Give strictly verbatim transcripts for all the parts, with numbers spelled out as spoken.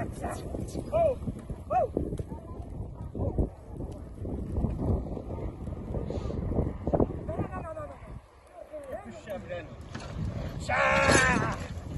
Oh! Oh! No, no, no, no, no. Puxa, Breno. Tchau!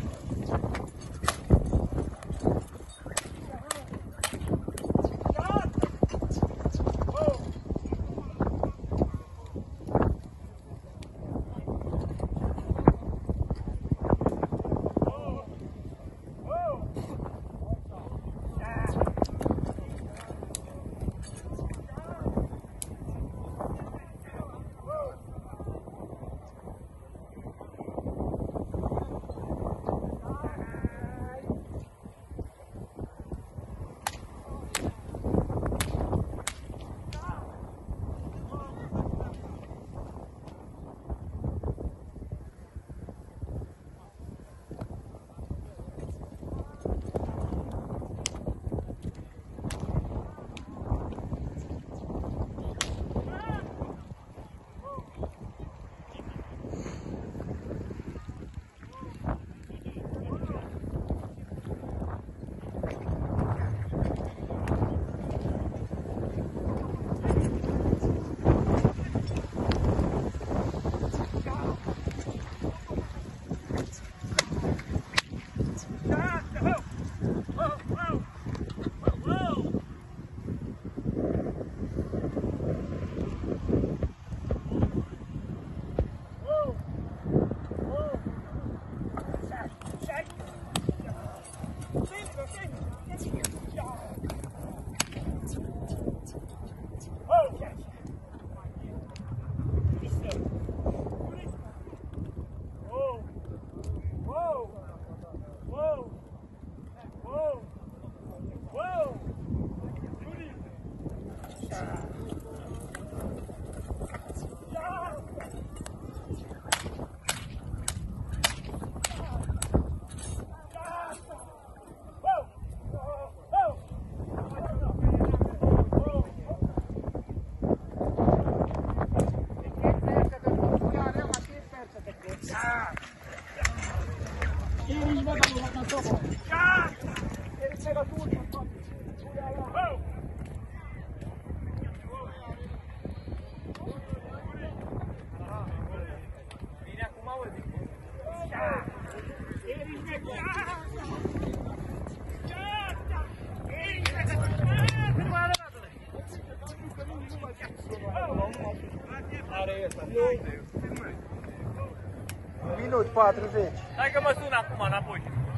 Un minut patruzeci. Hai că mă sună acum înapoi.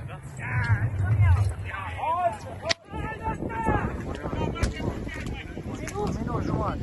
Un minut jumătate.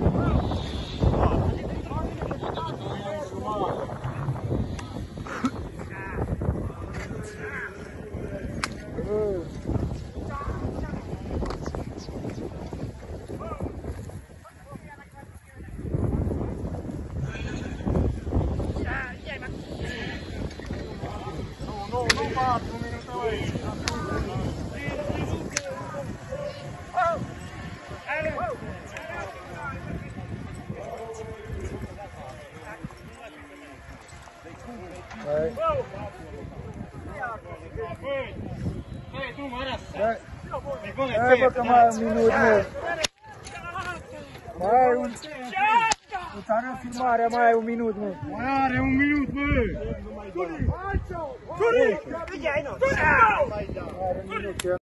Hai bă că mai ai un minut, mă. Mai ai un... Îți arăt filmarea, mai ai un minut, mă. Mai are un minut, mă! Turi! Turi! Turi! Are un minut.